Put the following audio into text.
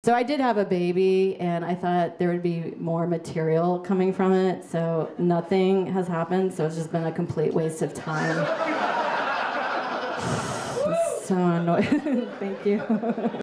So I did have a baby, and I thought there would be more material coming from it, so nothing has happened, so it's just been a complete waste of time. It's so annoying. Thank you.